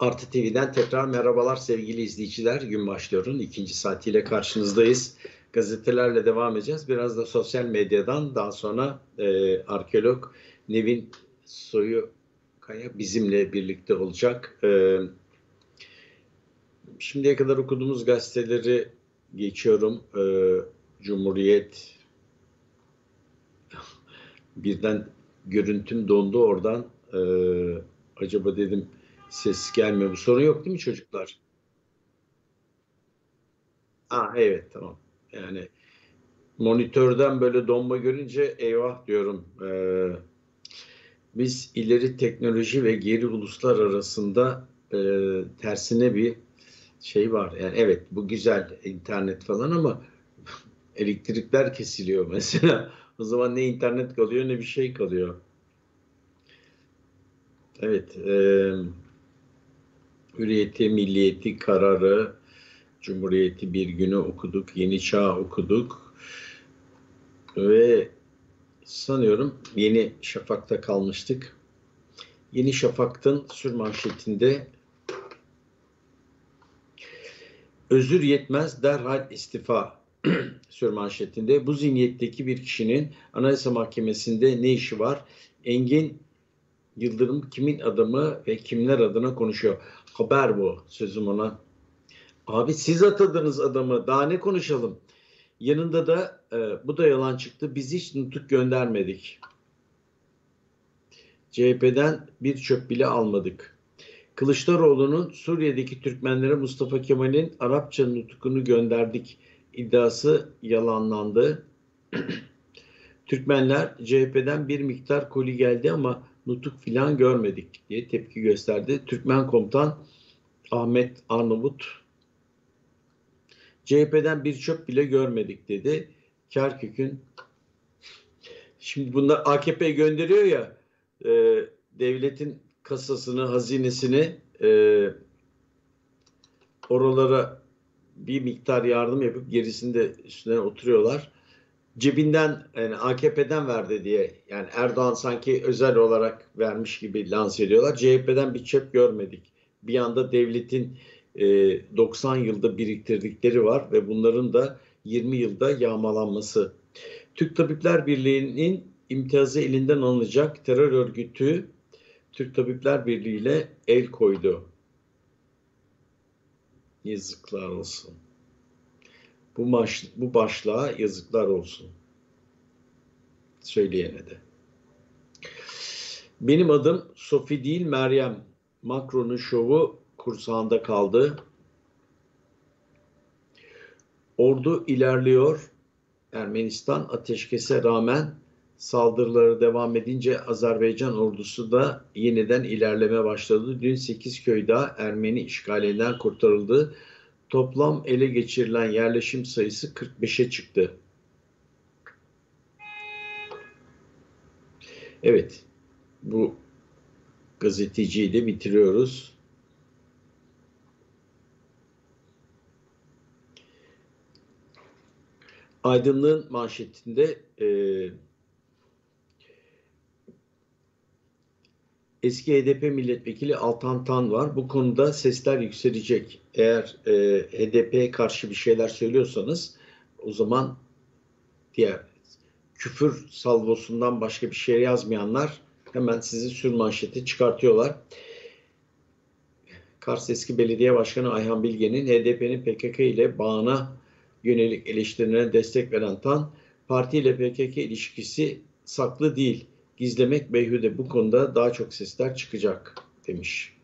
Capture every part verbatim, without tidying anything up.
Artı T V'den tekrar merhabalar sevgili izleyiciler. Gün başlıyor'un ikinci saatiyle karşınızdayız. Gazetelerle devam edeceğiz. Biraz da sosyal medyadan, daha sonra e, arkeolog Nevin Soyukaya bizimle birlikte olacak. E, şimdiye kadar okuduğumuz gazeteleri geçiyorum. E, Cumhuriyet, birden görüntüm dondu oradan. E, acaba dedim ses gelmiyor. Bu sorun yok değil mi çocuklar? Ha, evet, tamam. Yani monitörden böyle donma görünce eyvah diyorum. Ee, biz ileri teknoloji ve geri uluslar arasında e, tersine bir şey var. Yani evet, bu güzel internet falan ama elektrikler kesiliyor mesela. O zaman ne internet kalıyor ne bir şey kalıyor. Evet. E, Hürriyeti, Milliyeti, Kararı, Cumhuriyeti, Bir Günü okuduk. Yeni Çağ okuduk. Ve sanıyorum Yeni Şafak'ta kalmıştık. Yeni Şafak'ın sürmanşetinde özür yetmez derhal istifa sürmanşetinde bu zihniyetteki bir kişinin Anayasa Mahkemesi'nde ne işi var? Engin Yıldırım kimin adamı ve kimler adına konuşuyor? Haber bu, sözüm ona. Abi siz atadınız adamı, daha ne konuşalım? Yanında da e, bu da yalan çıktı. Biz hiç nutuk göndermedik. C H P'den bir çöp bile almadık. Kılıçdaroğlu'nun Suriye'deki Türkmenlere Mustafa Kemal'in Arapça nutukunu gönderdik iddiası yalanlandı. Türkmenler C H P'den bir miktar koli geldi ama nutuk filan görmedik diye tepki gösterdi. Türkmen komutan Ahmet Arnavut C H P'den bir çöp bile görmedik dedi. Kerkük'ün, şimdi bunlar A K P gönderiyor ya, e, devletin kasasını, hazinesini, e, oralara bir miktar yardım yapıp gerisini de üstüne oturuyorlar. Cebinden, yani A K P'den verdi diye, yani Erdoğan sanki özel olarak vermiş gibi lanse ediyorlar. C H P'den bir çöp görmedik. Bir anda devletin e, doksan yılda biriktirdikleri var ve bunların da yirmi yılda yağmalanması. Türk Tabipler Birliği'nin imtiyazı elinden alınacak, terör örgütü Türk Tabipler Birliği ile el koydu. Yazıklar olsun. Bu, baş, bu başlığa yazıklar olsun. Söyleyene de. Benim adım Sofi değil Meryem. Macron'un şovu kursağında kaldı. Ordu ilerliyor. Ermenistan ateşkese rağmen saldırıları devam edince Azerbaycan ordusu da yeniden ilerleme başladı. Dün sekiz köy daha Ermeni işgalinden kurtarıldı. Toplam ele geçirilen yerleşim sayısı kırk beşe çıktı. Evet, bu gazeteciyi de bitiriyoruz. Aydınlığın manşetinde e, eski H D P milletvekili Altan Tan var. Bu konuda sesler yükselecek. Eğer e, H D P'ye karşı bir şeyler söylüyorsanız, o zaman diğer küfür salvosundan başka bir şey yazmayanlar hemen sizi sürmanşete çıkartıyorlar. Kars eski belediye başkanı Ayhan Bilge'nin H D P'nin P K K ile bağına yönelik eleştirilerine destek veren Tan, parti ile P K K ilişkisi saklı değil, gizlemek beyhude, bu konuda daha çok sesler çıkacak demiş.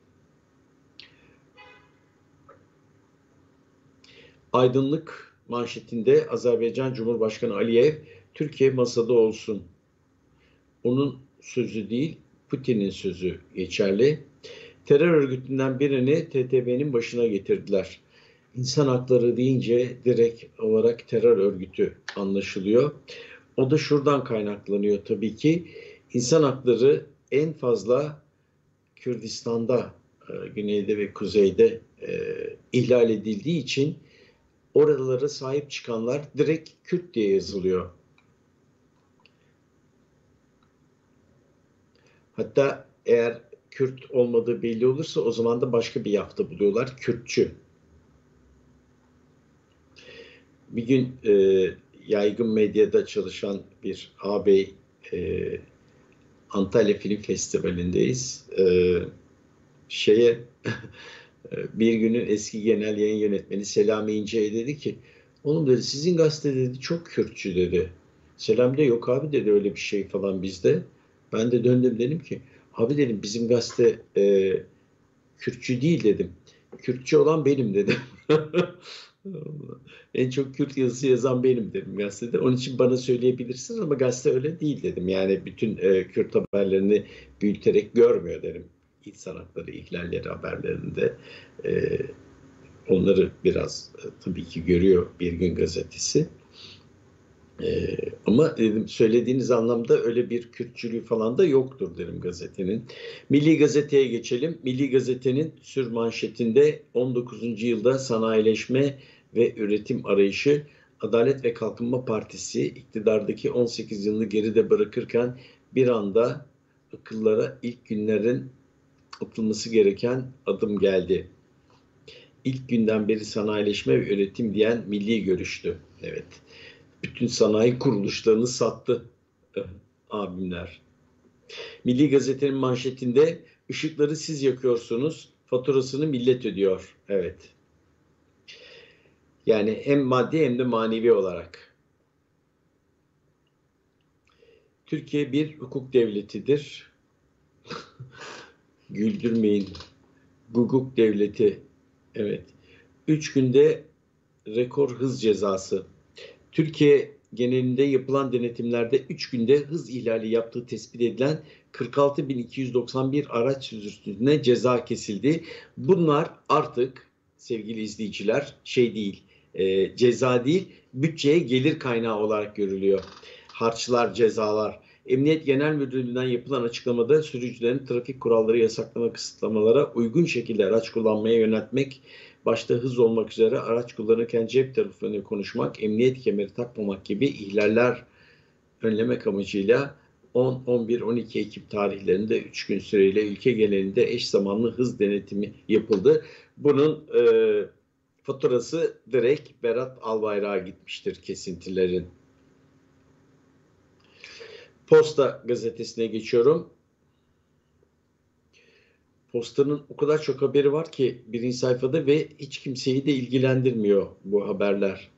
Aydınlık manşetinde Azerbaycan Cumhurbaşkanı Aliyev, Türkiye masada olsun. Onun sözü değil, Putin'in sözü geçerli. Terör örgütünden birini T T B'nin başına getirdiler. İnsan hakları deyince direkt olarak terör örgütü anlaşılıyor. O da şuradan kaynaklanıyor tabii ki. İnsan hakları en fazla Kürdistan'da, güneyde ve kuzeyde e, ihlal edildiği için oralara sahip çıkanlar direkt Kürt diye yazılıyor. Hatta eğer Kürt olmadığı belli olursa o zaman da başka bir yafta buluyorlar. Kürtçü. Bir gün e, yaygın medyada çalışan bir ağabey, e, Antalya Film Festivali'ndeyiz. E, şeye bir günün eski genel yayın yönetmeni Selami İnce'ye dedi ki, oğlum dedi, sizin gazete dedi çok Kürtçü dedi. Selami de yok abi dedi, öyle bir şey falan bizde. Ben de döndüm, dedim ki abi dedim, bizim gazete e, Kürtçü değil dedim. Kürtçü olan benim dedim. En çok Kürt yazısı yazan benim dedim gazetede. Onun için bana söyleyebilirsiniz ama gazete öyle değil dedim. Yani bütün e, Kürt haberlerini büyüterek görmüyor dedim. İnsan hakları ihlalleri haberlerinde e, onları biraz e, tabii ki görüyor Bir Gün gazetesi. Ee, ama dedim, söylediğiniz anlamda öyle bir Kürtçülüğü falan da yoktur derim gazetenin. Milli Gazete'ye geçelim. Milli Gazete'nin sür manşetinde on dokuzuncu yılda sanayileşme ve üretim arayışı, Adalet ve Kalkınma Partisi iktidardaki on sekiz yılını geride bırakırken bir anda akıllara ilk günlerin atılması gereken adım geldi. İlk günden beri sanayileşme ve üretim diyen milli görüştü. Evet. Bütün sanayi kuruluşlarını sattı abimler. Milli Gazete'nin manşetinde ışıkları siz yakıyorsunuz, faturasını millet ödüyor. Evet. Yani hem maddi hem de manevi olarak. Türkiye bir hukuk devletidir. Güldürmeyin. Hukuk devleti. Evet. Üç günde rekor hız cezası. Türkiye genelinde yapılan denetimlerde üç günde hız ihlali yaptığı tespit edilen kırk altı bin iki yüz doksan bir araç sürücüsüne ceza kesildi. Bunlar artık sevgili izleyiciler şey değil, e, ceza değil, bütçeye gelir kaynağı olarak görülüyor. Harçlar, cezalar. Emniyet Genel Müdürlüğü'nden yapılan açıklamada sürücülerin trafik kuralları, yasaklama, kısıtlamalara uygun şekilde araç kullanmaya yöneltmek, başta hız olmak üzere araç kullanırken cep telefonuyla konuşmak, emniyet kemeri takmamak gibi ihlaller önlemek amacıyla on, on bir, on iki Ekim tarihlerinde üç gün süreyle ülke genelinde eş zamanlı hız denetimi yapıldı. Bunun e, faturası direkt Berat Albayrak'a gitmiştir, kesintilerin. Posta gazetesine geçiyorum. Posta'nın o kadar çok haberi var ki birinci sayfada ve hiç kimseyi de ilgilendirmiyor bu haberler.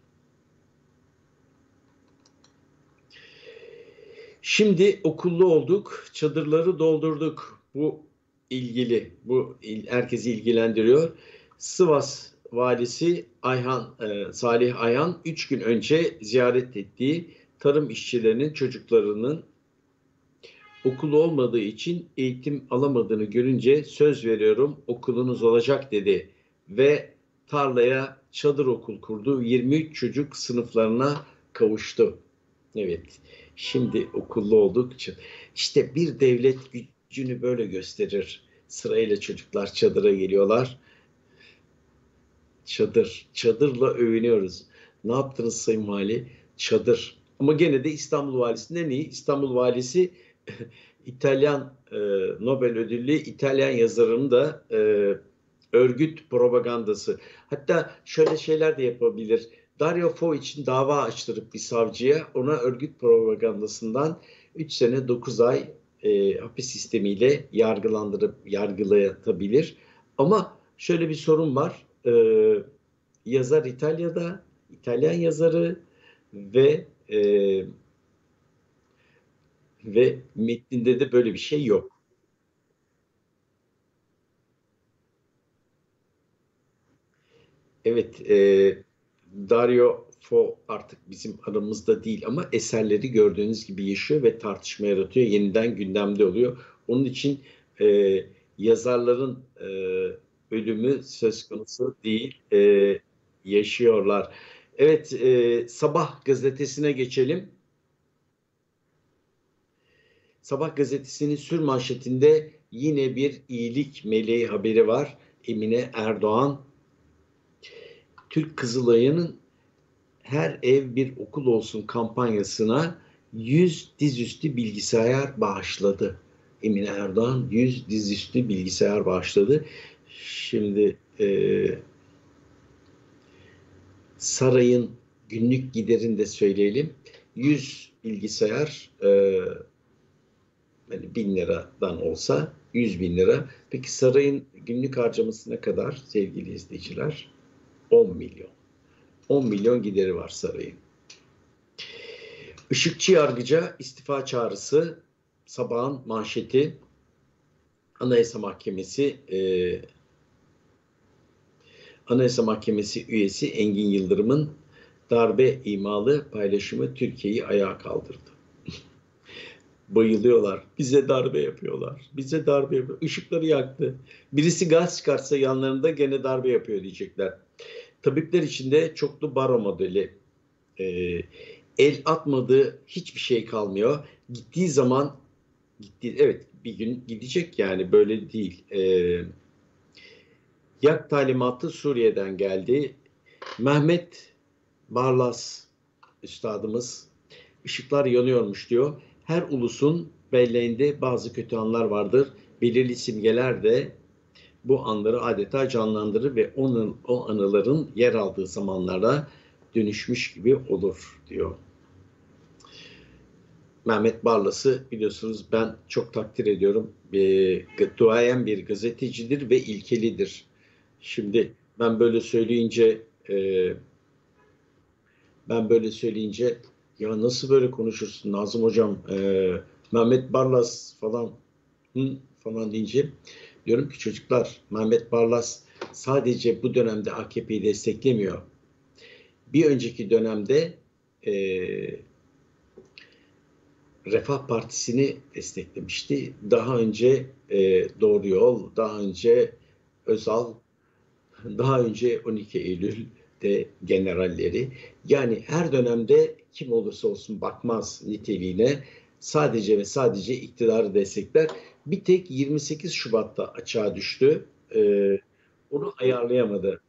Şimdi okullu olduk, çadırları doldurduk. Bu ilgili, bu herkesi ilgilendiriyor. Sivas valisi Ayhan, e, Salih Ayhan üç gün önce ziyaret ettiği tarım işçilerinin çocuklarının okulu olmadığı için eğitim alamadığını görünce söz veriyorum okulunuz olacak dedi ve tarlaya çadır okul kurdu. yirmi üç çocuk sınıflarına kavuştu. Evet, şimdi okullu olduk. İşte bir devlet gücünü böyle gösterir. Sırayla çocuklar çadıra geliyorlar. Çadır, çadırla övünüyoruz. Ne yaptınız Sayın Vali? Çadır. Ama gene de İstanbul Valisi'nden iyi. İstanbul Valisi İtalyan e, Nobel ödüllü İtalyan yazarının da e, örgüt propagandası. Hatta şöyle şeyler de yapabilir. Dario Fo için dava açtırıp bir savcıya, ona örgüt propagandasından üç sene dokuz ay e, hapis sistemiyle yargılandırıp yargılayabilir. Ama şöyle bir sorun var. E, yazar İtalya'da, İtalyan yazarı ve e, ve metninde de böyle bir şey yok. Evet, e, Dario Fo artık bizim aramızda değil ama eserleri gördüğünüz gibi yaşıyor ve tartışma yaratıyor. Yeniden gündemde oluyor. Onun için e, yazarların e, ölümü söz konusu değil, e, yaşıyorlar. Evet, e, Sabah gazetesine geçelim. Sabah gazetesinin sür manşetinde yine bir iyilik meleği haberi var. Emine Erdoğan, Türk Kızılayı'nın her ev bir okul olsun kampanyasına yüz dizüstü bilgisayar bağışladı. Emine Erdoğan yüz dizüstü bilgisayar bağışladı. Şimdi e, sarayın günlük giderini de söyleyelim. yüz bilgisayar e, yani bin liradan olsa yüz bin lira. Peki sarayın günlük harcaması ne kadar sevgili izleyiciler? on milyon. on milyon gideri var sarayın. Işıkçı yargıca istifa çağrısı, sabahın manşeti. Anayasa Mahkemesi e, Anayasa Mahkemesi üyesi Engin Yıldırım'ın darbe imalı paylaşımı Türkiye'yi ayağa kaldırdı. Bayılıyorlar. Bize darbe yapıyorlar. Bize darbe yapıyor. Işıkları yaktı. Birisi gaz çıkarsa yanlarında gene darbe yapıyor diyecekler. Tabipler içinde çoklu baro modeli. E, el atmadığı hiçbir şey kalmıyor. Gittiği zaman gitti, evet bir gün gidecek yani böyle değil. E, yak talimatı Suriye'den geldi. Mehmet Barlas üstadımız ışıklar yanıyormuş diyor. Her ulusun belleğinde bazı kötü anlar vardır. Belirli simgeler de bu anları adeta canlandırır ve onun, o anıların yer aldığı zamanlara dönüşmüş gibi olur diyor. Mehmet Barlas'ı biliyorsunuz ben çok takdir ediyorum. E, duayen bir gazetecidir ve ilkelidir. Şimdi ben böyle söyleyince e, ben böyle söyleyince ya nasıl böyle konuşursun Nazım Hocam, e, Mehmet Barlas falan hı, falan deyince diyorum ki çocuklar Mehmet Barlas sadece bu dönemde A K P'yi desteklemiyor. Bir önceki dönemde e, Refah Partisi'ni desteklemişti. Daha önce e, Doğru Yol, daha önce Özal, daha önce on iki Eylül'de generalleri. Yani her dönemde kim olursa olsun bakmaz niteliğine, sadece ve sadece iktidarı destekler. Bir tek yirmi sekiz Şubat'ta açığa düştü. Ee, onu ayarlayamadı.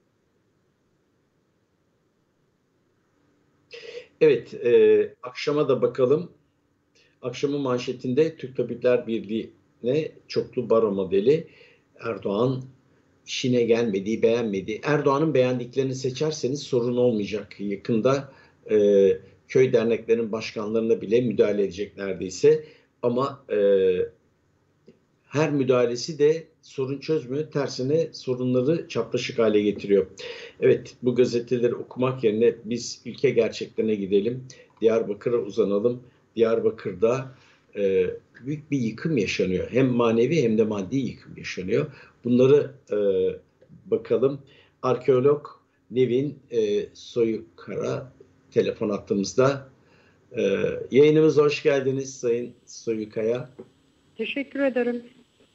Evet, e, akşama da bakalım. Akşamın manşetinde Türk Tabipler Birliği'ne çoklu baro modeli. Erdoğan işine gelmediği, beğenmediği. Erdoğan'ın beğendiklerini seçerseniz sorun olmayacak. Yakında e, köy derneklerinin başkanlarına bile müdahale edecek neredeyse. Ama e, her müdahalesi de sorun çözmüyor. Tersine sorunları çapraşık hale getiriyor. Evet, bu gazeteleri okumak yerine biz ülke gerçeklerine gidelim. Diyarbakır'a uzanalım. Diyarbakır'da e, büyük bir yıkım yaşanıyor. Hem manevi hem de maddi yıkım yaşanıyor. Bunları e, bakalım. Arkeolog Nevin e, Soyukara telefon attığımızda. E, yayınımıza hoş geldiniz Sayın Soyukaya. Teşekkür ederim.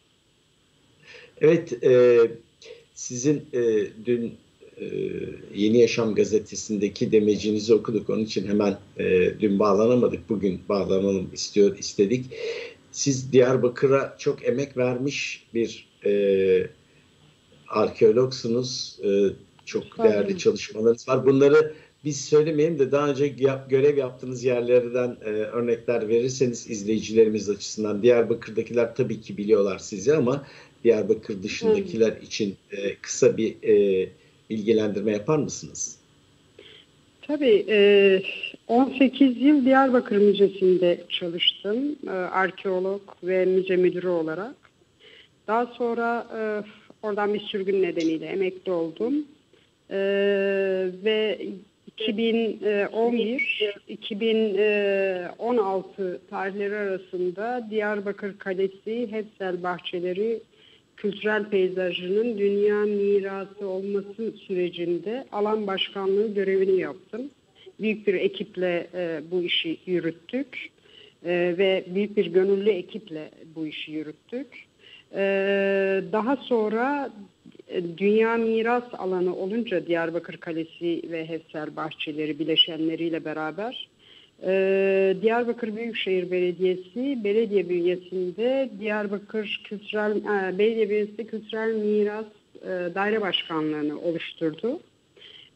Evet, e, sizin e, dün e, Yeni Yaşam gazetesindeki demecinizi okuduk. Onun için hemen e, dün bağlanamadık. Bugün bağlanalım istiyor, istedik. Siz Diyarbakır'a çok emek vermiş bir e, arkeologsunuz. E, çok değerli çalışmalarınız var. Bunları biz söylemeyelim de daha önce yap, görev yaptığınız yerlerden e, örnekler verirseniz izleyicilerimiz açısından. Diyarbakır'dakiler tabii ki biliyorlar sizi ama Diyarbakır dışındakiler Hı. için e, kısa bir e, bilgilendirme yapar mısınız? Tabii. E, on sekiz yıl Diyarbakır Müzesi'nde çalıştım. E, arkeolog ve müze müdürü olarak. Daha sonra e, oradan bir sürgün nedeniyle emekli oldum. E, ve iki bin on bir iki bin on altı tarihleri arasında Diyarbakır Kalesi, Hepsel Bahçeleri kültürel peyzajının dünya mirası olması sürecinde alan başkanlığı görevini yaptım. Büyük bir ekiple e, bu işi yürüttük e, ve büyük bir gönüllü ekiple bu işi yürüttük. E, daha sonra e, dünya miras alanı olunca Diyarbakır Kalesi ve Hepsel Bahçeleri bileşenleriyle beraber Ee, Diyarbakır Büyükşehir Belediyesi belediye bünyesinde Diyarbakır Kültürel e, Belediye Bünyesinde Kültürel Miras e, Daire Başkanlığı'nı oluşturdu.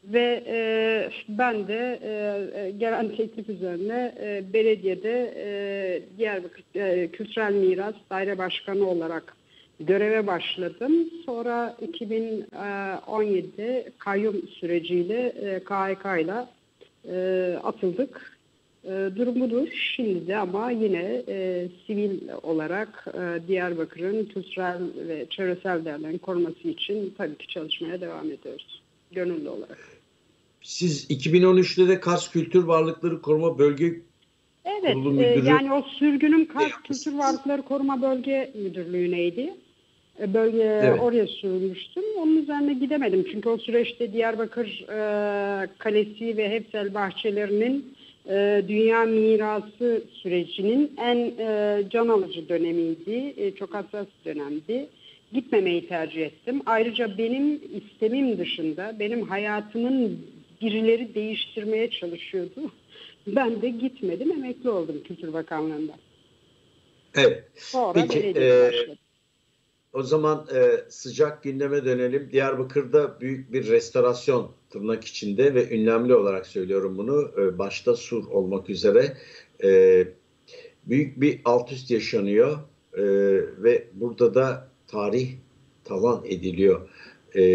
Ve e, ben de e, gelen teklif üzerine e, belediyede e, Diyarbakır e, Kültürel Miras Daire Başkanı olarak göreve başladım. Sonra iki bin on yedide kayyum süreciyle e, K H K ile e, atıldık. E, durum budur. Şimdi de ama yine e, sivil olarak e, Diyarbakır'ın kültürel ve çevresel değerlerin koruması için tabii ki çalışmaya devam ediyoruz. Gönüllü olarak. Siz iki bin on üçte de Kars Kültür Varlıkları Koruma Bölge Evet, Kurulu e, Müdürü yani o sürgünüm Kars yapmışsınız. Kültür Varlıkları Koruma Bölge Müdürlüğü'neydi. E, Bölge Evet. oraya sürülmüştüm. Onun üzerine gidemedim. Çünkü o süreçte Diyarbakır e, Kalesi ve Hepsel Bahçeleri'nin e, Dünya Mirası sürecinin en e, can alıcı dönemiydi. E, çok hassas dönemdi. Gitmemeyi tercih ettim. Ayrıca benim istemim dışında benim hayatımın birileri değiştirmeye çalışıyordu. Ben de gitmedim, emekli oldum Kültür Bakanlığı'ndan. Evet. Sonra Peki, belediyeye e, başladım. o zaman e, sıcak gündeme dönelim. Diyarbakır'da büyük bir restorasyon tırnak içinde ve ünlemli olarak söylüyorum bunu. E, başta Sur olmak üzere e, büyük bir alt üst yaşanıyor E, ve burada da tarih talan ediliyor. E,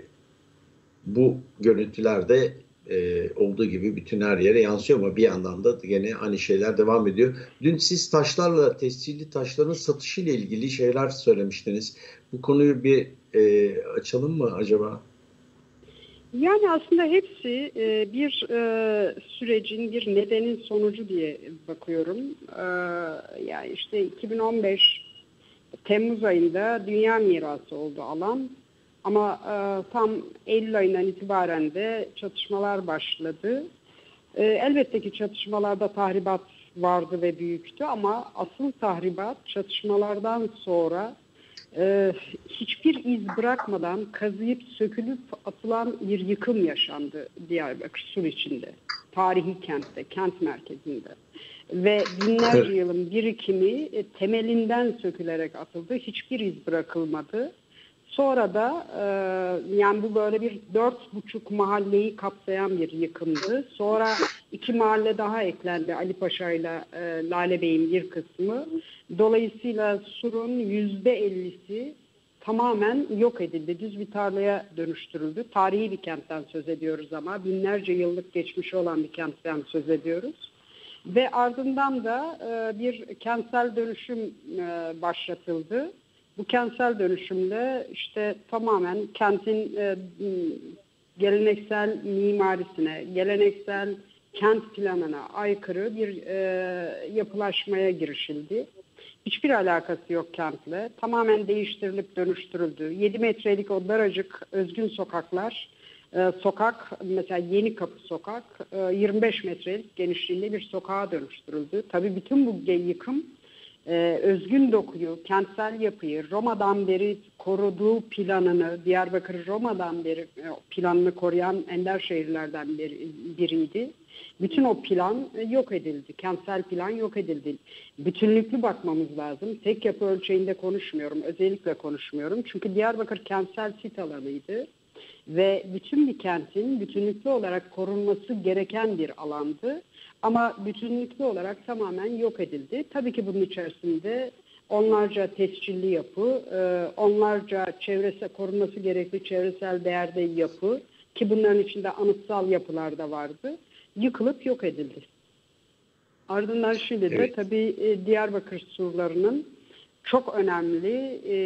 bu görüntülerde e, olduğu gibi bütün her yere yansıyor ama bir yandan da gene aynı şeyler devam ediyor. Dün siz taşlarla, tescilli taşların satışı ile ilgili şeyler söylemiştiniz. Bu konuyu bir e, açalım mı acaba? Yani aslında hepsi e, bir e, sürecin, bir nedenin sonucu diye bakıyorum. E, yani işte iki bin on beş Temmuz ayında Dünya Mirası oldu alan. Ama e, tam Eylül ayından itibaren de çatışmalar başladı. E, elbette ki çatışmalarda tahribat vardı ve büyüktü ama asıl tahribat çatışmalardan sonra e, hiçbir iz bırakmadan kazıyıp sökülüp atılan bir yıkım yaşandı Diyarbakır Sur içinde. Tarihi kentte, kent merkezinde. Ve binlerce yılın birikimi e, temelinden sökülerek atıldı. Hiçbir iz bırakılmadı. Sonra da e, yani bu böyle bir dört buçuk mahalleyi kapsayan bir yıkımdı. Sonra iki mahalle daha eklendi Ali Paşa ile e, Lale Bey'in bir kısmı. Dolayısıyla Sur'un yüzde ellisi tamamen yok edildi. Düz bir tarlaya dönüştürüldü. Tarihi bir kentten söz ediyoruz ama binlerce yıllık geçmişi olan bir kentten söz ediyoruz. Ve ardından da e, bir kentsel dönüşüm e, başlatıldı. Bu kentsel dönüşümle işte tamamen kentin e, geleneksel mimarisine, geleneksel kent planına aykırı bir e, yapılaşmaya girişildi. Hiçbir alakası yok kentle. Tamamen değiştirilip dönüştürüldü. yedi metrelik o daracık özgün sokaklar, e, sokak mesela Yeni Kapı Sokak e, yirmi beş metrelik genişliğinde bir sokağa dönüştürüldü. Tabii bütün bu yıkım Ee, özgün dokuyu, kentsel yapıyı, Roma'dan beri koruduğu planını, Diyarbakır Roma'dan beri e, planını koruyan ender şehirlerden biri, biriydi. Bütün o plan e, yok edildi. Kentsel plan yok edildi. Bütünlüklü bakmamız lazım. Tek yapı ölçeğinde konuşmuyorum, özellikle konuşmuyorum. Çünkü Diyarbakır kentsel sit alanıydı. Ve bütün bir kentin bütünlüklü olarak korunması gereken bir alandı. Ama bütünlüklü olarak tamamen yok edildi. Tabii ki bunun içerisinde onlarca tescilli yapı, onlarca çevresel korunması gerekli çevresel değerde yapı ki bunların içinde anıtsal yapılar da vardı. Yıkılıp yok edildi. Ardından şimdi de Evet. tabii Diyarbakır surlarının çok önemli e,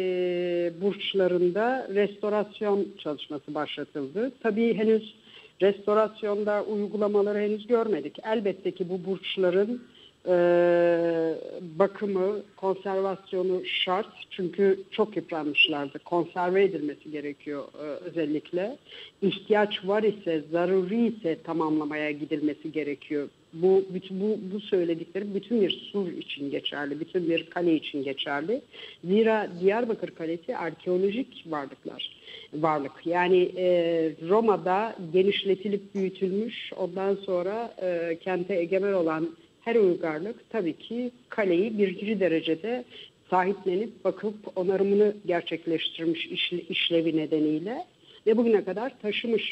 burçlarında restorasyon çalışması başlatıldı. Tabii henüz restorasyonda uygulamaları henüz görmedik. Elbette ki bu burçların e, bakımı, konservasyonu şart. Çünkü çok yıpranmışlardı. Konserve edilmesi gerekiyor e, özellikle. İhtiyaç var ise, zaruri ise tamamlamaya gidilmesi gerekiyor. Bu, bütün, bu, bu söylediklerim bütün bir sur için geçerli, bütün bir kale için geçerli. Zira Diyarbakır Kalesi arkeolojik varlıklar, varlık. Yani e, Roma'da genişletilip büyütülmüş, ondan sonra e, kente egemen olan her uygarlık tabii ki kaleyi birinci derecede sahiplenip bakıp onarımını gerçekleştirmiş işlevi nedeniyle ve bugüne kadar taşımış.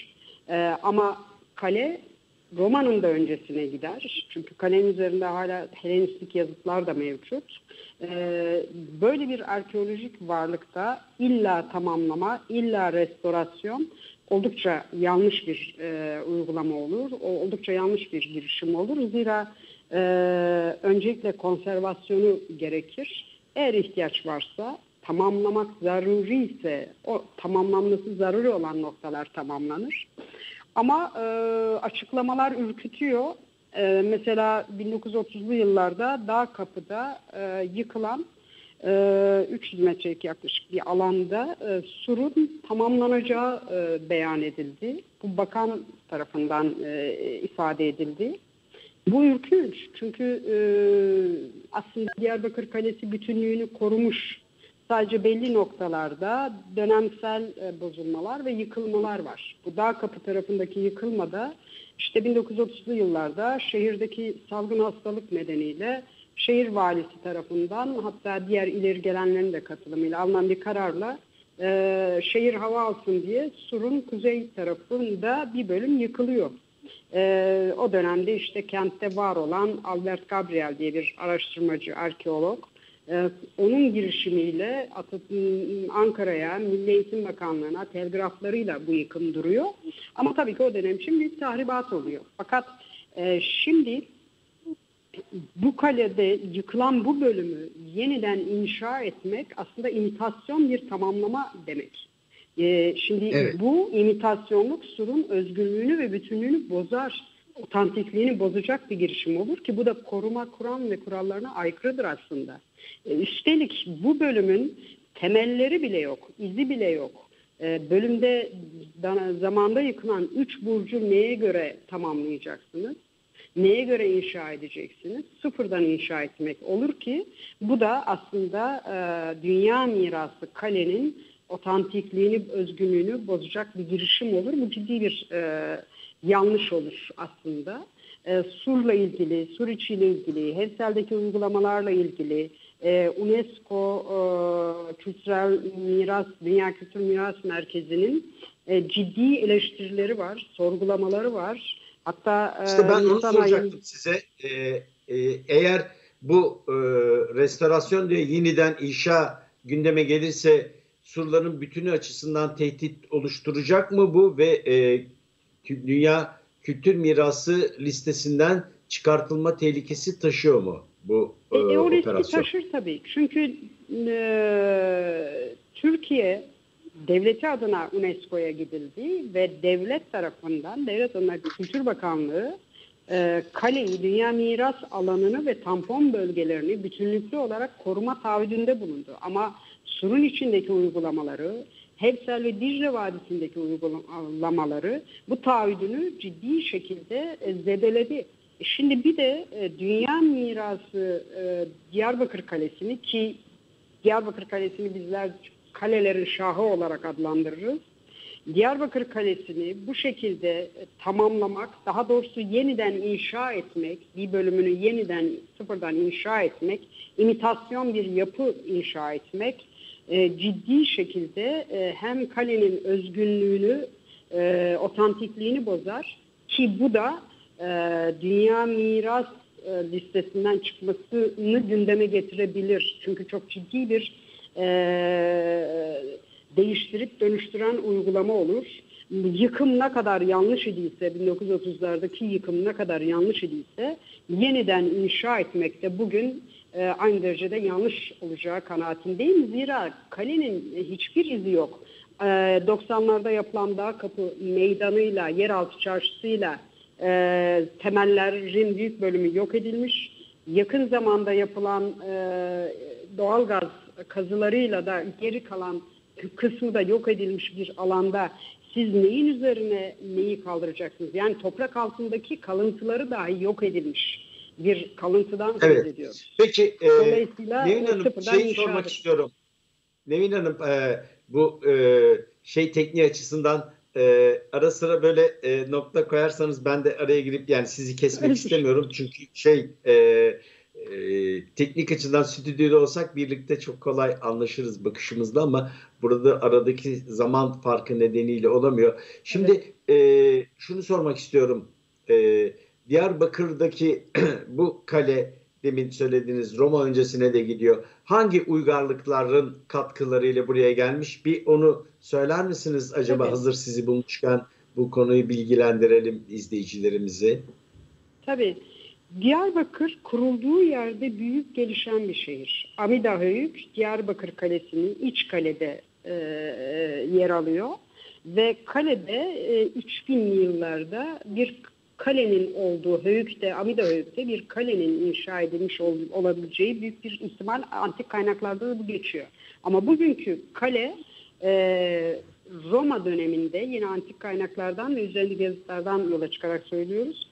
E, ama kale Roma'nın da öncesine gider. Çünkü kalenin üzerinde hala Helenistik yazıtlar da mevcut. Ee, böyle bir arkeolojik varlıkta illa tamamlama, illa restorasyon oldukça yanlış bir e, uygulama olur. O, oldukça yanlış bir girişim olur. Zira e, öncelikle konservasyonu gerekir. Eğer ihtiyaç varsa, tamamlamak zaruri ise o tamamlanması zaruri olan noktalar tamamlanır. Ama e, açıklamalar ürkütüyor. E, mesela bin dokuz yüz otuzlu yıllarda Dağkapı'da e, yıkılan e, üç yüz metrelik yaklaşık bir alanda e, surun tamamlanacağı e, beyan edildi. Bu bakan tarafından e, ifade edildi. Bu ürkünç çünkü e, aslında Diyarbakır Kalesi bütünlüğünü korumuş. Sadece belli noktalarda dönemsel e, bozulmalar ve yıkılmalar var. Bu Dağkapı tarafındaki yıkılmada işte bin dokuz yüz otuzlu yıllarda şehirdeki salgın hastalık nedeniyle şehir valisi tarafından hatta diğer ileri gelenlerin de katılımıyla alınan bir kararla e, şehir hava alsın diye surun kuzey tarafında bir bölüm yıkılıyor. E, o dönemde işte kentte var olan Albert Gabriel diye bir araştırmacı, arkeolog, Ee, onun girişimiyle Ankara'ya, Milli Eğitim Bakanlığı'na telgraflarıyla bu yıkım duruyor. Ama tabii ki o dönem için bir tahribat oluyor. Fakat e, şimdi bu kalede yıkılan bu bölümü yeniden inşa etmek aslında imitasyon bir tamamlama demek. E, şimdi Evet. bu imitasyonluk surun özgürlüğünü ve bütünlüğünü bozar. Otantikliğini bozacak bir girişim olur ki bu da koruma kuram ve kurallarına aykırıdır aslında. E, üstelik bu bölümün temelleri bile yok, izi bile yok. E, bölümde zamanda yıkılan üç burcu neye göre tamamlayacaksınız? Neye göre inşa edeceksiniz? Sıfırdan inşa etmek olur ki bu da aslında e, dünya mirası kalenin otantikliğini, özgünlüğünü bozacak bir girişim olur. Bu ciddi bir e, yanlış olur aslında. E, surla ilgili, sur içiyle ilgili, Hevsel'deki uygulamalarla ilgili, e, UNESCO e, Kültürel Miras, Dünya Kültür Miras Merkezi'nin e, ciddi eleştirileri var, sorgulamaları var. Hatta e, İşte ben onu insan soracaktım ayın... size. Ee, e, eğer bu e, restorasyon diye yeniden inşa gündeme gelirse surların bütünü açısından tehdit oluşturacak mı bu ve e, Dünya Kültür Mirası listesinden çıkartılma tehlikesi taşıyor mu bu e, E, e, o riski operasyon? taşır tabii. Çünkü e, Türkiye devleti adına UNESCO'ya gidildi ve devlet tarafından, devlet adına Kültür Bakanlığı e, kaleyi, dünya miras alanını ve tampon bölgelerini bütünlüklü olarak koruma taahhüdünde bulundu. Ama surun içindeki uygulamaları, Hevsel ve Dicle Vadisi'ndeki uygulamaları bu taahhüdünü ciddi şekilde e, zedeledi. Şimdi bir de e, dünya mirası e, Diyarbakır Kalesi'ni, ki Diyarbakır Kalesi'ni bizler kalelerin şahı olarak adlandırırız. Diyarbakır Kalesi'ni bu şekilde e, tamamlamak, daha doğrusu yeniden inşa etmek, bir bölümünü yeniden sıfırdan inşa etmek, imitasyon bir yapı inşa etmek e, ciddi şekilde e, hem kalenin özgünlüğünü, e, otantikliğini bozar ki bu da e, dünya miras e, listesinden çıkmasını gündeme getirebilir. Çünkü çok ciddi bir e, değiştirip dönüştüren uygulama olur. Yıkım ne kadar yanlış idiyse, bin dokuz yüz otuzlardaki yıkım ne kadar yanlış idiyse yeniden inşa etmek de bugün e, aynı derecede yanlış olacağı kanaatindeyim. Zira kalenin hiçbir izi yok. E, doksanlarda yapılan Dağkapı Meydanı'yla, yeraltı çarşısıyla e, temellerin büyük bölümü yok edilmiş. Yakın zamanda yapılan e, doğalgaz kazılarıyla da geri kalan kısmı da yok edilmiş bir alanda siz neyin üzerine neyi kaldıracaksınız? Yani toprak altındaki kalıntıları dahi yok edilmiş bir kalıntıdan söz Evet. ediyoruz. Peki e, Dolayısıyla Nevin Hanım sıfırdan şey inşa sormak edilir. istiyorum. Nevin Hanım e, bu e, şey tekniği açısından e, ara sıra böyle e, nokta koyarsanız ben de araya girip yani sizi kesmek Özür. istemiyorum. Çünkü şey e, e, teknik açıdan stüdyoda olsak birlikte çok kolay anlaşırız bakışımızda ama Burada aradaki zaman farkı nedeniyle olamıyor. Şimdi e, şunu sormak istiyorum. E, Diyarbakır'daki bu kale, demin söylediğiniz Roma öncesine de gidiyor. Hangi uygarlıkların katkılarıyla buraya gelmiş? Bir onu söyler misiniz acaba, Tabii. hazır sizi bulmuşken bu konuyu bilgilendirelim izleyicilerimizi. Tabii. Diyarbakır kurulduğu yerde büyük gelişen bir şehir. Amidahöyük, Diyarbakır Kalesi'nin iç kalede e, yer alıyor. Ve kalede e, üç binli yıllarda bir kalenin olduğu, Höyük'te, Amidahöyük'te bir kalenin inşa edilmiş ol, olabileceği büyük bir ihtimal antik kaynaklarda da bu geçiyor. Ama bugünkü kale e, Roma döneminde, yine antik kaynaklardan ve üzerindeki yazıtlardan yola çıkarak söylüyoruz,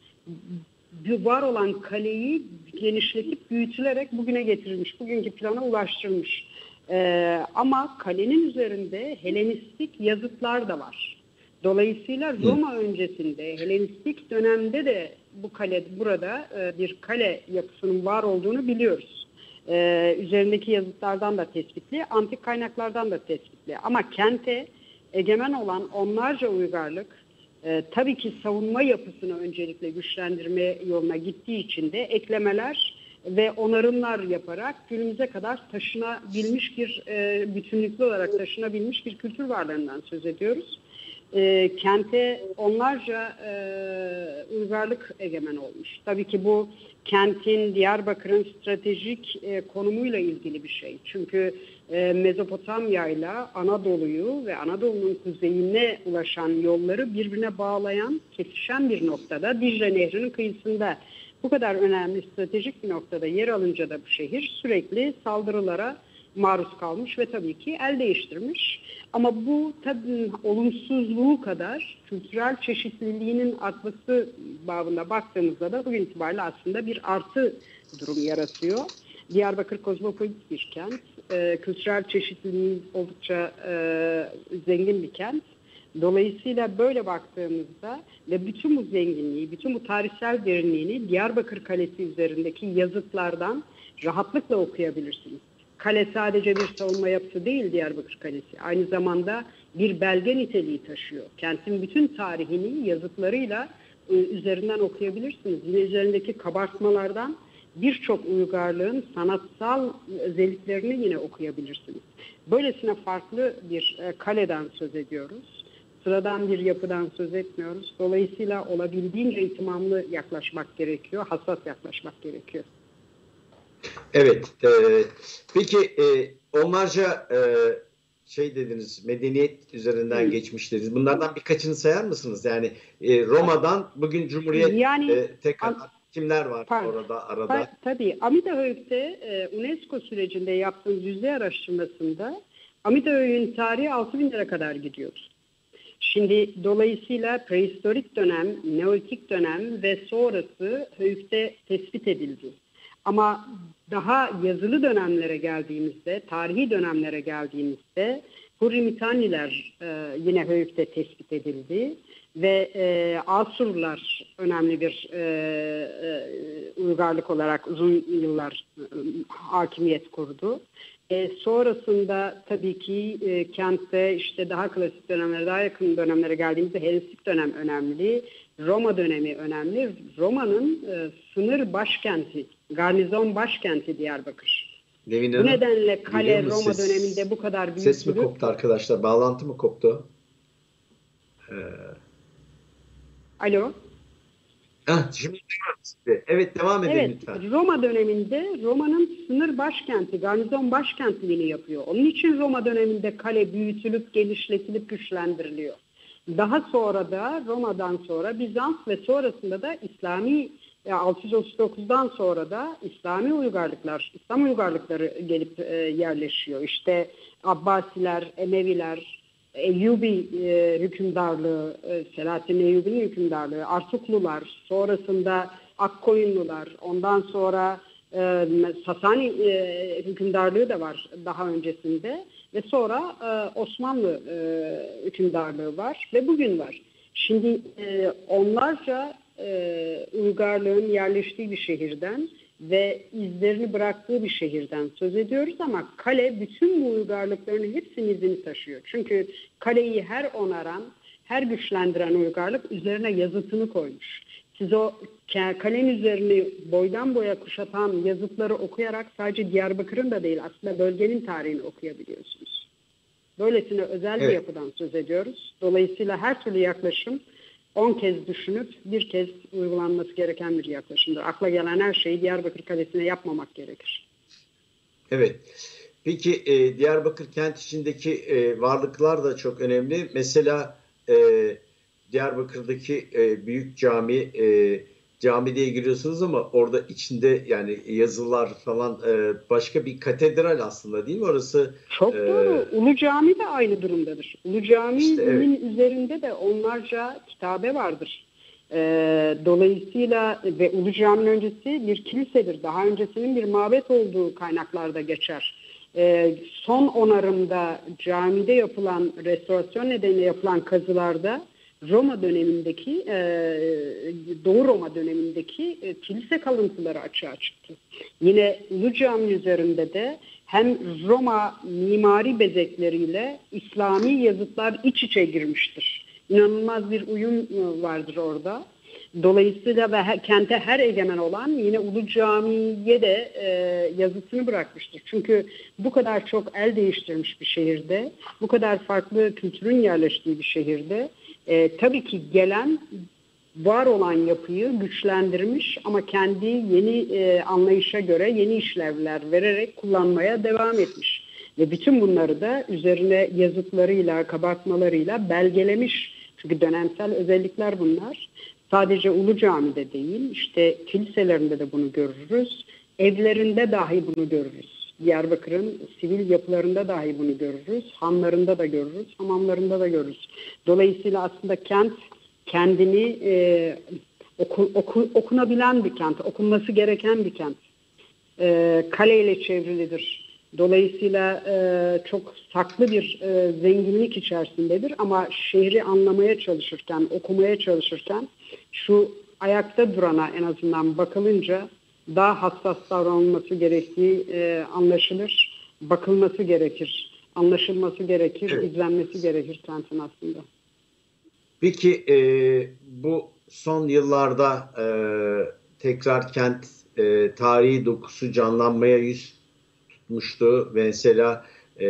var olan kaleyi genişletip büyütülerek bugüne getirilmiş, bugünkü plana ulaştırılmış. Ee, ama kalenin üzerinde Helenistik yazıtlar da var. Dolayısıyla Roma öncesinde, Helenistik dönemde de bu kale, burada e, bir kale yapısının var olduğunu biliyoruz. Ee, üzerindeki yazıtlardan da tespitli, antik kaynaklardan da tespitli. Ama kente egemen olan onlarca uygarlık, Ee, tabii ki savunma yapısını öncelikle güçlendirme yoluna gittiği için de eklemeler ve onarımlar yaparak günümüze kadar taşınabilmiş bir, e, bütünlüklü olarak taşınabilmiş bir kültür varlığından söz ediyoruz. E, kente onlarca e, uygarlık egemen olmuş. Tabii ki bu kentin, Diyarbakır'ın stratejik e, konumuyla ilgili bir şey. Çünkü e, Mezopotamya ile Anadolu'yu ve Anadolu'nun kuzeyine ulaşan yolları birbirine bağlayan, kesişen bir noktada, Dicle Nehri'nin kıyısında, bu kadar önemli stratejik bir noktada yer alınca da bu şehir sürekli saldırılara maruz kalmış ve tabii ki el değiştirmiş. Ama bu tabii olumsuzluğu kadar kültürel çeşitliliğinin artması babında baktığımızda da bugün itibariyle aslında bir artı durum yaratıyor. Diyarbakır kozmopolit bir kent, e, kültürel çeşitliliği oldukça e, zengin bir kent. Dolayısıyla böyle baktığımızda ve bütün bu zenginliği, bütün bu tarihsel derinliğini Diyarbakır Kalesi üzerindeki yazıtlardan rahatlıkla okuyabilirsiniz. Kale sadece bir savunma yapısı değil Diyarbakır Kalesi. Aynı zamanda bir belge niteliği taşıyor. Kentin bütün tarihini yazıtlarıyla e, üzerinden okuyabilirsiniz. Yine üzerindeki kabartmalardan birçok uygarlığın sanatsal özelliklerini yine okuyabilirsiniz. Böylesine farklı bir e, kaleden söz ediyoruz. Sıradan bir yapıdan söz etmiyoruz. Dolayısıyla olabildiğince ihtimamlı yaklaşmak gerekiyor, hassas yaklaşmak gerekiyor. Evet. E, peki e, onlarca e, şey dediniz, medeniyet üzerinden Hı. geçmiş dediniz. Bunlardan birkaçını sayar mısınız? Yani e, Roma'dan bugün Cumhuriyet yani, e, tekrar an, kimler var pardon, orada arada? Pa, tabii Amidahöyük'te e, UNESCO sürecinde yaptığımız yüzey araştırmasında Amidahöyük'ün tarihi altı binlere kadar gidiyor. Şimdi dolayısıyla prehistorik dönem, neolitik dönem ve sonrası Höyük'te tespit edildi. Ama daha yazılı dönemlere geldiğimizde, tarihi dönemlere geldiğimizde Hurri-Mitanniler e, yine Höyük'te tespit edildi. Ve e, Asurlar önemli bir e, e, uygarlık olarak uzun yıllar e, hakimiyet kurdu. E, sonrasında tabii ki e, kentte işte daha klasik dönemlere, daha yakın dönemlere geldiğimizde Helenistik dönem önemli, Roma dönemi önemli. Roma'nın e, sınır başkenti, garnizon başkenti Diyarbakır. Devin Bu Hanım, nedenle kale Roma ses, döneminde bu kadar büyük. Ses mi koptu arkadaşlar? Bağlantı mı koptu? Ee... Alo. Heh, şimdi evet, devam edelim evet, lütfen. Roma döneminde Roma'nın sınır başkenti, garnizon başkentliğini yapıyor. Onun için Roma döneminde kale büyütülüp, genişletilip, güçlendiriliyor. Daha sonra da Roma'dan sonra Bizans ve sonrasında da İslami, altı yüz otuz dokuzdan sonra da İslami uygarlıklar, İslam uygarlıkları gelip e, yerleşiyor. İşte Abbasiler, Emeviler, Eyyubi e, hükümdarlığı, e, Selahattin Eyyubi'nin hükümdarlığı, Artuklular, sonrasında Akkoyunlular, ondan sonra e, Sasani e, hükümdarlığı da var daha öncesinde ve sonra e, Osmanlı e, hükümdarlığı var ve bugün var. Şimdi e, onlarca e, uygarlığın yerleştiği bir şehirden ve izlerini bıraktığı bir şehirden söz ediyoruz ama kale bütün bu uygarlıkların hepsinin izini taşıyor. Çünkü kaleyi her onaran, her güçlendiren uygarlık üzerine yazıtını koymuş. Siz o kalenin üzerini boydan boya kuşatan yazıtları okuyarak sadece Diyarbakır'ın da değil aslında bölgenin tarihini okuyabiliyorsunuz. Böylesine özel Evet. bir yapıdan söz ediyoruz. Dolayısıyla her türlü yaklaşım on kez düşünüp bir kez uygulanması gereken bir yaklaşımdır. Akla gelen her şeyi Diyarbakır Kalesi'ne yapmamak gerekir. Evet. Peki e, Diyarbakır kent içindeki e, varlıklar da çok önemli. Mesela e, Diyarbakır'daki e, büyük cami, e, camiye giriyorsunuz ama orada içinde yani yazılar falan e, başka bir katedral aslında değil mi orası? Çok E, doğru. Ulu Cami de aynı durumdadır. Ulu işte Cami'nin evet. üzerinde de onlarca kitabe vardır. Ee, dolayısıyla ve Ulu Cami'nin öncesi bir kilisedir. Daha öncesinin bir mabet olduğu kaynaklarda geçer. Ee, son onarımda camide yapılan restorasyon nedeniyle yapılan kazılarda Roma dönemindeki e, Doğu Roma dönemindeki e, kilise kalıntıları açığa çıktı. Yine Ulu Cami üzerinde de hem Roma mimari bezekleriyle İslami yazıtlar iç içe girmiştir. İnanılmaz bir uyum vardır orada. Dolayısıyla ve her, kente her egemen olan yine Ulu Cami'ye de e, yazısını bırakmıştır. Çünkü bu kadar çok el değiştirmiş bir şehirde, bu kadar farklı kültürün yerleştiği bir şehirde e, tabii ki gelen var olan yapıyı güçlendirmiş ama kendi yeni e, anlayışa göre yeni işlevler vererek kullanmaya devam etmiş. Ve bütün bunları da üzerine yazıtlarıyla, kabartmalarıyla belgelemiş. Çünkü dönemsel özellikler bunlar. Sadece Ulu Cami'de değil, işte kiliselerinde de bunu görürüz. Evlerinde dahi bunu görürüz. Diyarbakır'ın sivil yapılarında dahi bunu görürüz. Hanlarında da görürüz, hamamlarında da görürüz. Dolayısıyla aslında kent kendini e, oku, oku, okunabilen bir kent, okunması gereken bir kent. E, kaleyle çevrilidir. Dolayısıyla e, çok saklı bir e, zenginlik içerisindedir ama şehri anlamaya çalışırken, okumaya çalışırken şu ayakta durana en azından bakılınca daha hassas davranılması gerektiği e, anlaşılır, bakılması gerekir, anlaşılması gerekir, Evet. izlenmesi gerekir kentin aslında. Peki e, bu son yıllarda e, tekrar kent e, tarihi dokusu canlanmaya yüz tutmuştu. Mesela e,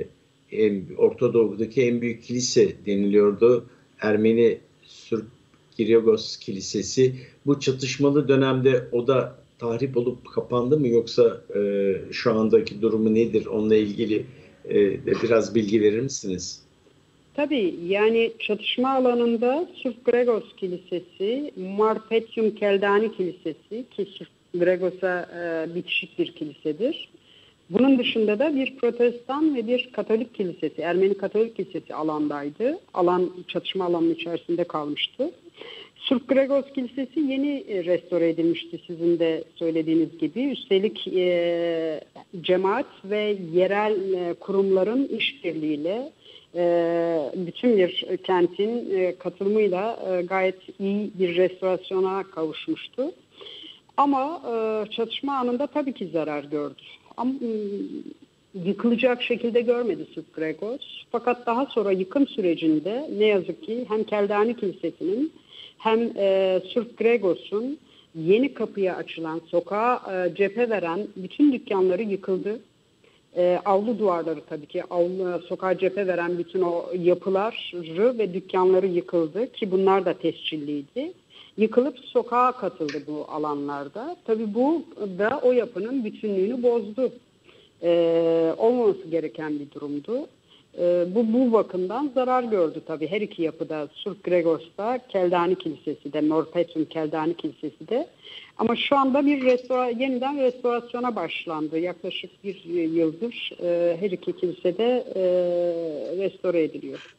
en, Orta Doğu'daki en büyük kilise deniliyordu. Ermeni Sırp Giryagos Kilisesi. Bu çatışmalı dönemde o da tahrip olup kapandı mı yoksa e, şu andaki durumu nedir? Onunla ilgili e, de biraz bilgi verir misiniz? Tabii yani çatışma alanında Sırp Gregos Kilisesi, Marpetyum Keldani Kilisesi ki Sırp Gregos'a e, bitişik bir kilisedir. Bunun dışında da bir Protestan ve bir Katolik kilisesi, Ermeni Katolik kilisesi alandaydı. Alan çatışma alanının içerisinde kalmıştı. Sırp Gregos Kilisesi yeni restore edilmişti sizin de söylediğiniz gibi. Üstelik e, cemaat ve yerel e, kurumların işbirliğiyle e, bütün bir kentin e, katılımıyla e, gayet iyi bir restorasyona kavuşmuştu. Ama e, çatışma anında tabii ki zarar gördü. Ama yıkılacak şekilde görmedi Sırp Gregos. Fakat daha sonra yıkım sürecinde ne yazık ki hem Keldani Kilisesi'nin hem e, Sırp Gregos'un yeni kapıya açılan, sokağa e, cephe veren bütün dükkanları yıkıldı. E, avlu duvarları tabii ki, avlu, sokağa cephe veren bütün o yapıları ve dükkanları yıkıldı ki bunlar da tescilliydi. Yıkılıp sokağa katıldı bu alanlarda. Tabii bu da o yapının bütünlüğünü bozdu. Ee, olmaması gereken bir durumdu. Ee, bu bu bakımdan zarar gördü tabii her iki yapıda. Sırp Gregos'ta, Keldani Kilisesi de, Norpetyum Keldani Kilisesi de. Ama şu anda bir restora, yeniden restorasyona başlandı. Yaklaşık bir yıldır e, her iki kilisede e, restore ediliyor.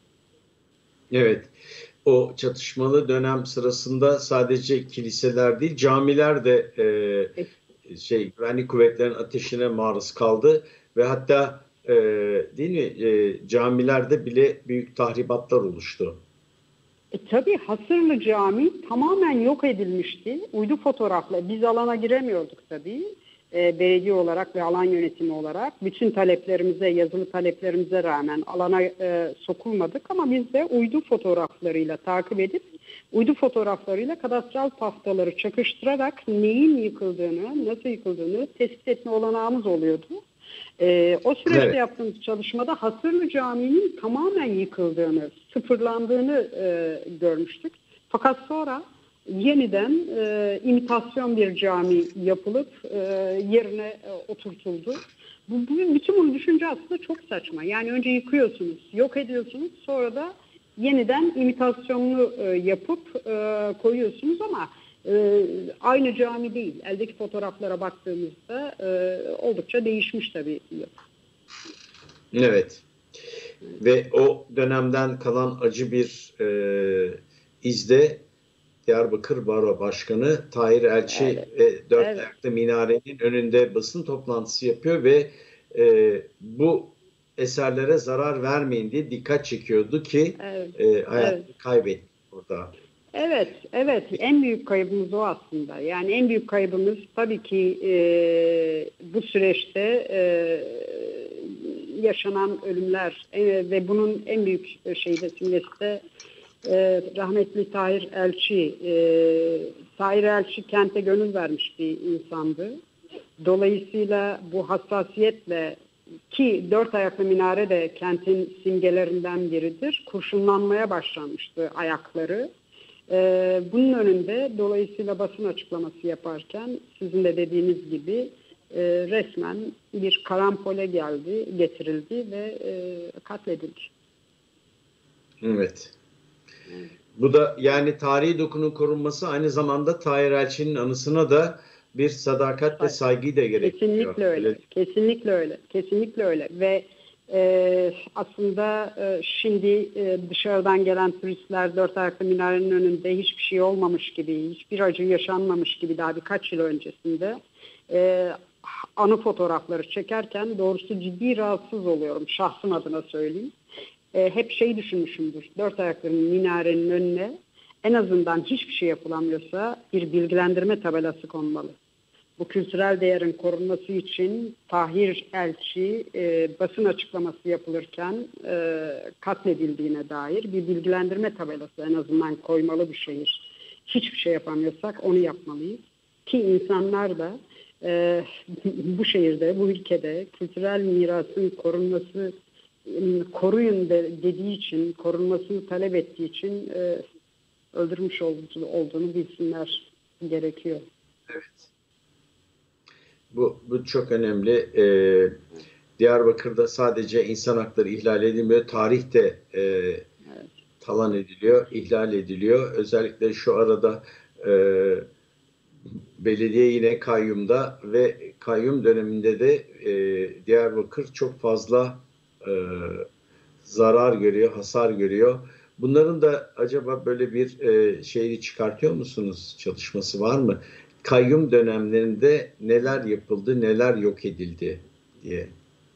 Evet. O çatışmalı dönem sırasında sadece kiliseler değil, camiler de e, şey güvenlik kuvvetlerinin ateşine maruz kaldı ve hatta e, değil mi e, camilerde bile büyük tahribatlar oluştu. E, tabii Hasırlı Camii tamamen yok edilmişti. Uydu fotoğrafla biz alana giremiyorduk tabii. E, belediye olarak ve alan yönetimi olarak bütün taleplerimize, yazılı taleplerimize rağmen alana e, sokulmadık ama biz de uydu fotoğraflarıyla takip edip uydu fotoğraflarıyla kadastral paftaları çakıştırarak neyin yıkıldığını, nasıl yıkıldığını tespit etme olanağımız oluyordu. Ee, o süreçte evet. yaptığımız çalışmada Hasırlı Camii'nin tamamen yıkıldığını, sıfırlandığını e, görmüştük. Fakat sonra yeniden e, imitasyon bir cami yapılıp e, yerine e, oturtuldu. Bu, bu, bütün bunu düşünce aslında çok saçma. Yani önce yıkıyorsunuz, yok ediyorsunuz, sonra da yeniden imitasyonunu e, yapıp e, koyuyorsunuz ama e, aynı cami değil. Eldeki fotoğraflara baktığımızda e, oldukça değişmiş tabii. Evet. Ve o dönemden kalan acı bir e, izde Diyarbakır Baro Başkanı Tahir Elçi Evet. ve dört Evet. ayaklı minarenin önünde basın toplantısı yapıyor ve e, bu eserlere zarar vermeyin diye dikkat çekiyordu ki Evet. e, hayatını Evet. kaybetti burada. Evet, evet. En büyük kaybımız o aslında. Yani en büyük kaybımız tabii ki e, bu süreçte e, yaşanan ölümler e, ve bunun en büyük şeyi de simgesi de e, rahmetli Tahir Elçi. E, Tahir Elçi kente gönül vermiş bir insandı. Dolayısıyla bu hassasiyetle ki dört ayaklı minare de kentin simgelerinden biridir. Kurşunlanmaya başlanmıştı ayakları. Ee, bunun önünde dolayısıyla basın açıklaması yaparken sizin de dediğiniz gibi e, resmen bir karambole geldi, getirildi ve e, katledildi. Evet. Bu da yani tarihi dokunun korunması aynı zamanda Tahir Elçi'nin anısına da bir sadakat ve saygıyı da gerektiriyor. Kesinlikle öyle. öyle. Kesinlikle öyle. Kesinlikle öyle. Ve e, aslında e, şimdi e, dışarıdan gelen turistler dört ayaklı minarenin önünde hiçbir şey olmamış gibi, hiçbir acı yaşanmamış gibi daha birkaç yıl öncesinde e, anı fotoğrafları çekerken doğrusu ciddi rahatsız oluyorum. Şahsım adına söyleyeyim. E, hep şey düşünmüşümdür. Dört ayaklı minarenin önüne en azından hiçbir şey yapılamıyorsa bir bilgilendirme tabelası konmalı. Bu kültürel değerin korunması için Tahir Elçi e, basın açıklaması yapılırken e, katledildiğine dair bir bilgilendirme tabelası en azından koymalı bir şehir. Hiçbir şey yapamıyorsak onu yapmalıyız. Ki insanlar da e, bu şehirde, bu ülkede kültürel mirasın korunması, koruyun de, dediği için, korunmasını talep ettiği için e, öldürmüş olduğunu bilsinler gerekiyor. Evet. Bu, bu çok önemli. Ee, Diyarbakır'da sadece insan hakları ihlal edilmiyor, tarih de e, evet. talan ediliyor, ihlal ediliyor. Özellikle şu arada e, belediye yine kayyumda ve kayyum döneminde de e, Diyarbakır çok fazla e, zarar görüyor, hasar görüyor. Bunların da acaba böyle bir e, şeyi çıkartıyor musunuz? Çalışması var mı? Kayyum dönemlerinde neler yapıldı, neler yok edildi diye.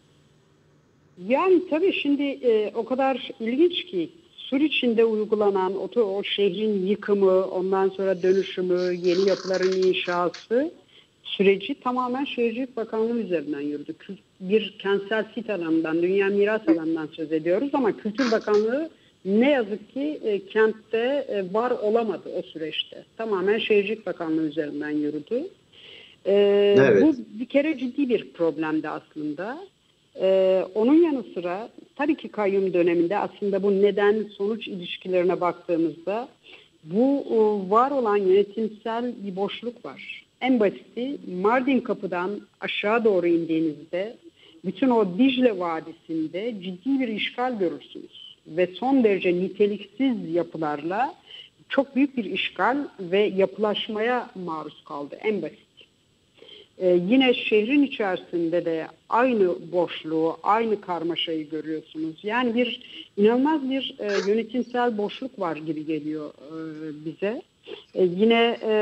Yani tabii şimdi e, o kadar ilginç ki Suriç'inde uygulanan o, o şehrin yıkımı, ondan sonra dönüşümü, yeni yapıların inşası süreci tamamen Şehircilik Bakanlığı üzerinden yürüdü. Bir kentsel sit alanından, dünya miras alanından söz ediyoruz ama Kültür Bakanlığı ne yazık ki e, kentte e, var olamadı o süreçte. Tamamen Şehircilik Bakanlığı üzerinden yürüdü. E, evet. Bu bir kere ciddi bir problemdi aslında. Ee, onun yanı sıra tabii ki kayyum döneminde aslında bu neden-sonuç ilişkilerine baktığımızda bu var olan yönetimsel bir boşluk var. En basiti Mardin Kapı'dan aşağı doğru indiğinizde bütün o Dicle Vadisi'nde ciddi bir işgal görürsünüz. Ve son derece niteliksiz yapılarla çok büyük bir işgal ve yapılaşmaya maruz kaldı en basit. Ee, yine şehrin içerisinde de aynı boşluğu, aynı karmaşayı görüyorsunuz. Yani bir inanılmaz bir e, yönetimsel boşluk var gibi geliyor e, bize. E, yine e,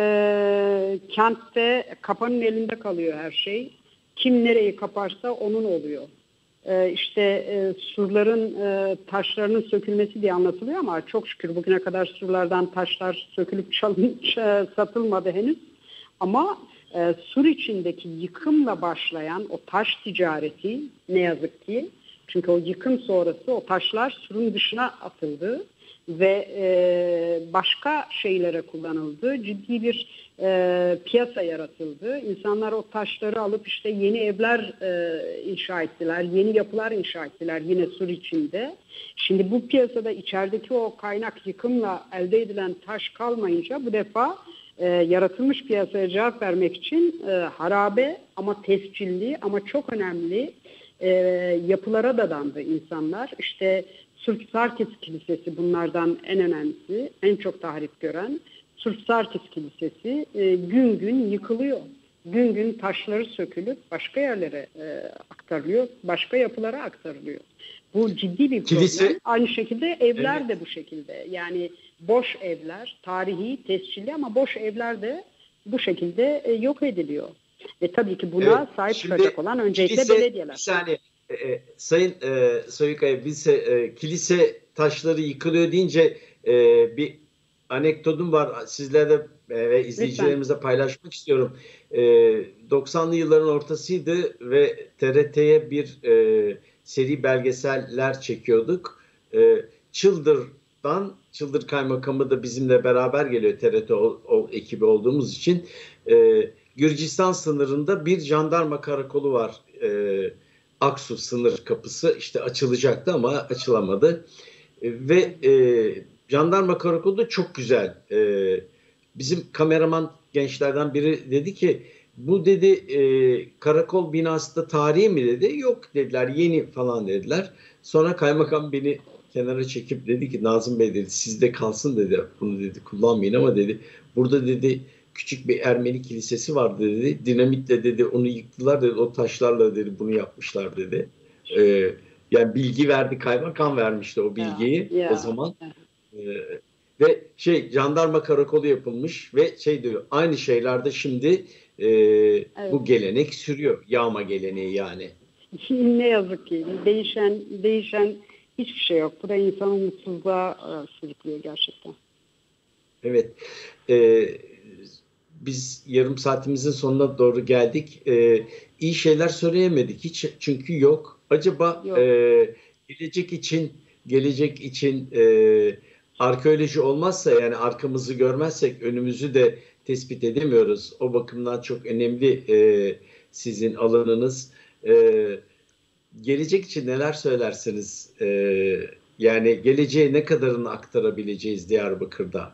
kentte kapanın elinde kalıyor her şey. Kim nereyi kaparsa onun oluyor. e, işte e, surların e, taşlarının sökülmesi diye anlatılıyor ama çok şükür bugüne kadar surlardan taşlar sökülüp çalın, satılmadı henüz. Ama e, sur içindeki yıkımla başlayan o taş ticareti ne yazık ki, çünkü o yıkım sonrası o taşlar surun dışına atıldı ve e, başka şeylere kullanıldı. Ciddi bir e, piyasa yaratıldı. İnsanlar o taşları alıp işte yeni evler e, inşa ettiler, yeni yapılar inşa ettiler yine sur içinde. Şimdi bu piyasada içerideki o kaynak yıkımla elde edilen taş kalmayınca bu defa e, yaratılmış piyasaya cevap vermek için e, harabe ama tescilli ama çok önemli e, yapılara dadandı insanlar. İşte Surp Sarkis Kilisesi bunlardan en önemlisi, en çok tahrip gören. Surp Sarkis Kilisesi e, gün gün yıkılıyor. Gün gün taşları sökülüp başka yerlere e, aktarılıyor, başka yapılara aktarılıyor. Bu ciddi bir problem. Kilise, Aynı şekilde evler evet. de bu şekilde. Yani boş evler, tarihi, tescilli ama boş evler de bu şekilde e, yok ediliyor. Ve tabii ki buna Evet, sahip şimdi çıkacak olan öncelikle kilise, belediyeler. bir saniye, e, e, Sayın e, Soyukaya, biz e, kilise taşları yıkılıyor deyince e, bir anekdotum var. Sizlerle e, ve izleyicilerimize paylaşmak istiyorum. E, doksanlı yılların ortasıydı ve T R T'ye bir e, seri belgeseller çekiyorduk. E, Çıldır'dan, Çıldır Kaymakamı da bizimle beraber geliyor, T R T o, o ekibi olduğumuz için. E, Gürcistan sınırında bir jandarma karakolu var. E, Aksu sınır kapısı işte açılacaktı ama açılamadı. E, ve e, jandarma karakolu da çok güzel. E, bizim kameraman gençlerden biri dedi ki bu dedi e, karakol binası da tarihi mi dedi. Yok dediler, yeni falan dediler. Sonra kaymakam beni kenara çekip dedi ki Nazım Bey dedi sizde kalsın dedi. Bunu dedi kullanmayın ama dedi burada dedi küçük bir Ermeni kilisesi vardı dedi. Dinamitle dedi onu yıktılar dedi. O taşlarla dedi bunu yapmışlar dedi. Ee, yani bilgi verdi, kaymakam vermişti o bilgiyi Ya, ya, o zaman. ya. Ee, ve şey jandarma karakolu yapılmış ve şey diyor aynı şeylerde şimdi e, Evet. bu gelenek sürüyor. Yağma geleneği yani. Ne yazık ki değişen değişen hiçbir şey yok. Bu da insanı mutsuzluğa e, sürüklüyor gerçekten. Evet. Ee, biz yarım saatimizin sonuna doğru geldik. Ee, iyi şeyler söyleyemedik hiç çünkü yok. Acaba Yok. e, gelecek için gelecek için e, arkeoloji olmazsa yani arkamızı görmezsek önümüzü de tespit edemiyoruz. O bakımdan çok önemli e, sizin alanınız. E, gelecek için neler söylersiniz? E, yani geleceğe ne kadarını aktarabileceğiz Diyarbakır'da?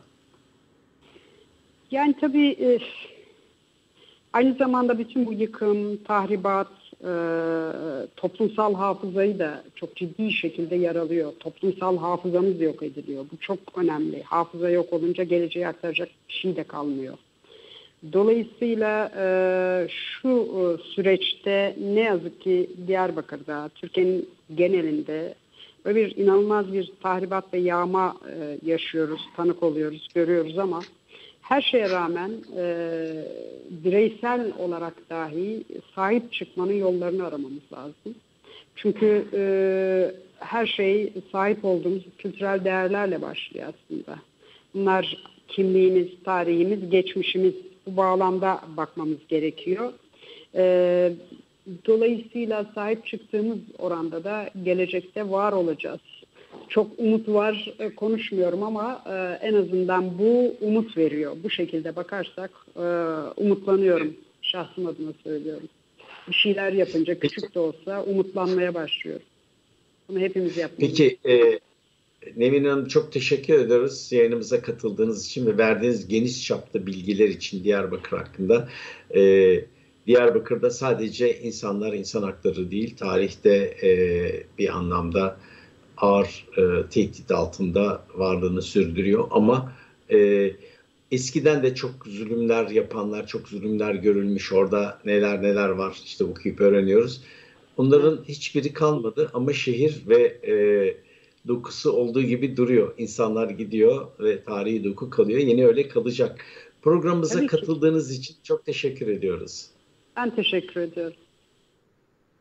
Yani tabii e, aynı zamanda bütün bu yıkım, tahribat, e, toplumsal hafızayı da çok ciddi şekilde yaralıyor. Toplumsal hafızamız yok ediliyor. Bu çok önemli. Hafıza yok olunca geleceğe aktaracak bir şey de kalmıyor. Dolayısıyla e, şu e, süreçte ne yazık ki Diyarbakır'da, Türkiye'nin genelinde böyle bir inanılmaz bir tahribat ve yağma e, yaşıyoruz, tanık oluyoruz, görüyoruz ama her şeye rağmen e, bireysel olarak dahi sahip çıkmanın yollarını aramamız lazım. Çünkü e, her şey sahip olduğumuz kültürel değerlerle başlıyor aslında. Bunlar kimliğimiz, tarihimiz, geçmişimiz. Bu bağlamda bakmamız gerekiyor. E, dolayısıyla sahip çıktığımız oranda da gelecekte var olacağız. Çok umut var e, konuşmuyorum ama e, en azından bu umut veriyor. Bu şekilde bakarsak e, umutlanıyorum. Şahsım adına söylüyorum. Bir şeyler yapınca küçük de olsa umutlanmaya başlıyorum. Bunu hepimiz yapmalıyız. Peki e, Nevin Hanım çok teşekkür ederiz yayınımıza katıldığınız için ve verdiğiniz geniş çapta bilgiler için Diyarbakır hakkında. E, Diyarbakır'da sadece insanlar insan hakları değil, tarihte e, bir anlamda ağır e, tehdit altında varlığını sürdürüyor. Ama e, eskiden de çok zulümler yapanlar, çok zulümler görülmüş. Orada neler neler var işte okuyup öğreniyoruz. Onların hiçbiri kalmadı ama şehir ve e, dokusu olduğu gibi duruyor. İnsanlar gidiyor ve tarihi doku kalıyor. Yine öyle kalacak. Programımıza Tabii ki. katıldığınız için çok teşekkür ediyoruz. Ben teşekkür ediyorum.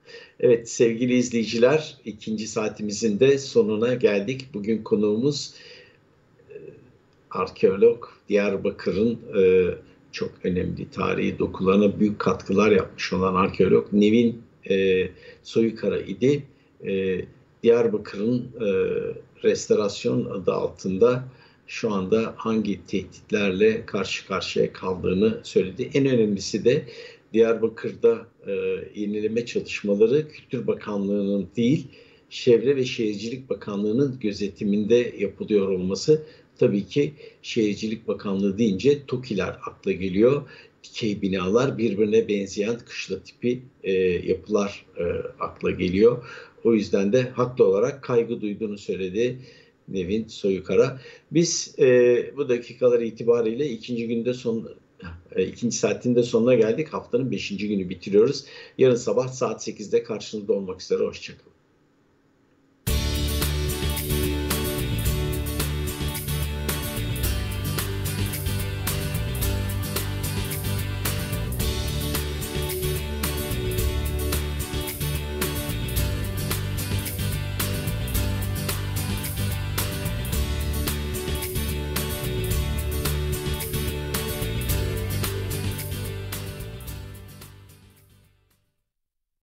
Evet sevgili izleyiciler, ikinci saatimizin de sonuna geldik. Bugün konuğumuz e, arkeolog, Diyarbakır'ın e, çok önemli tarihi dokularına büyük katkılar yapmış olan arkeolog Nevin e, Soyukara idi. E, Diyarbakır'ın e, restorasyon adı altında şu anda hangi tehditlerle karşı karşıya kaldığını söyledi. En önemlisi de Diyarbakır'da e, yenileme çalışmaları Kültür Bakanlığı'nın değil, Çevre ve Şehircilik Bakanlığı'nın gözetiminde yapılıyor olması. Tabii ki Şehircilik Bakanlığı deyince TOKİ'ler akla geliyor. Dikey binalar, birbirine benzeyen kışla tipi e, yapılar e, akla geliyor. O yüzden de haklı olarak kaygı duyduğunu söyledi Nevin Soyukara. Biz e, bu dakikalar itibariyle ikinci günde son e, ikinci saatin de sonuna geldik. Haftanın beşinci günü bitiriyoruz. Yarın sabah saat sekizde karşınızda olmak üzere. Hoşçakalın.